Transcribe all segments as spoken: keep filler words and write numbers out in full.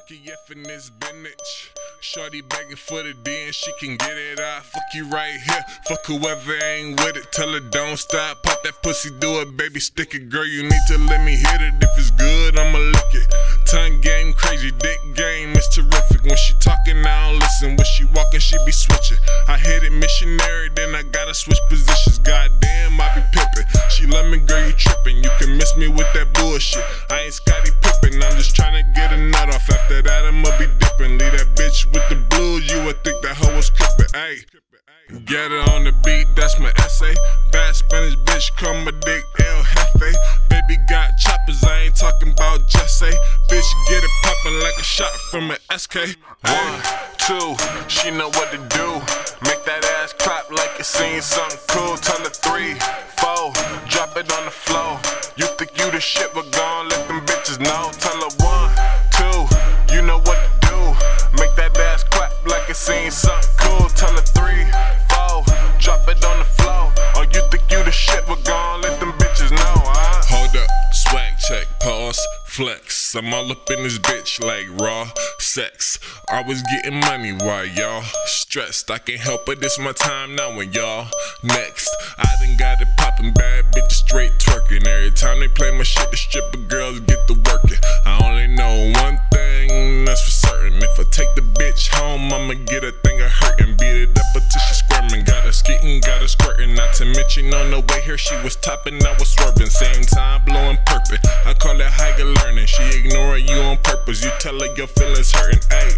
Funky F in this spinach. Shorty begging for the D and she can get it out. Fuck you right here, fuck whoever ain't with it. Tell her don't stop, pop that pussy, do it, baby, stick it. Girl, you need to let me hit it. If it's good, I'ma lick it. Tongue game crazy, dick game is terrific. When she talking, I don't listen. When she walking, she be switching. I hit it missionary, then I gotta switch positions. Goddamn, I be pimping. She love me, girl, you tripping. You can miss me with that bullshit. I ain't Scottie Pippen, I'm just trying to get a nut off. After that, I'ma be dipping. Leave that bitch with the blues, you would think that hoe was crippin'. Ayy, get her on the beat, that's my essay. Bad Spanish bitch, call my dick El Jefe. Baby got choppers, I ain't talking about Jesse. Bitch, get it poppin' like a shot from an S K. One, two, she know what to do. Make that ass clap like it seen something cool. Tell her three, four, drop it on the floor. You think you the shit, but gon' let them bitches know. Tell her one, two, you know what to do. Make that ass clap like it seen something cool. Tell her three, four, drop it on the floor. Or you think you the shit, but gon' let them bitches know, huh? Hold up, swag check, pause, flex. I'm all up in this bitch like raw sex. I was getting money while y'all stressed. I can't help it, it's my time now when y'all next. I done got it poppin', bad bitches straight twerking. Every time they play my shit, the stripper girls get to working. I only know one thing, that's for certain. If I take the bitch home, I'ma get a thing of hurtin'. Beat it up until she squirmin'. Got her skeetin', got her squirtin'. Not to mention on the way here, she was toppin', I was swervin'. Same time, blowin' purpin'. I call it higher learning. She ignoring you on purpose. You tell her your feelings hurtin'. Ayy,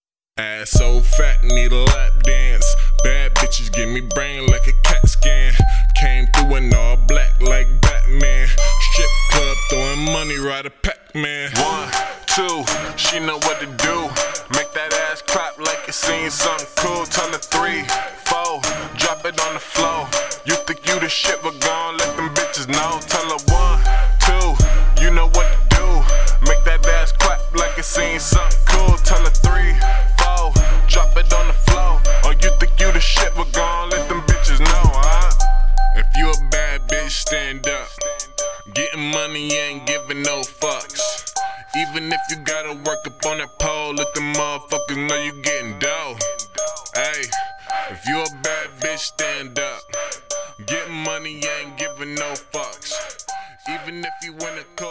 ass so fat, need a lap dance. Bad bitches give me brain like a CAT scan. Came through in all black like Batman. Strip club throwing money right a Pac-Man. One, two, she know what to do. Make that ass clap like it seen something cool. Tell her three, four, drop it on the floor. You think you the shit, but gon' let them bitches know. Tell her one, two, you know what to do. Make that ass clap like it seen something cool. Tell her three, four, drop it on the floor. Or you think you the shit, but gon' let them bitches know, huh? If you a bad bitch, stand up. Getting money, ain't giving no fucks. Even if you gotta work up on that pole, let them motherfuckers know you getting dough. Ayy, if you a bad bitch, stand up. Getting money, ain't giving no fucks. Even if you in a cold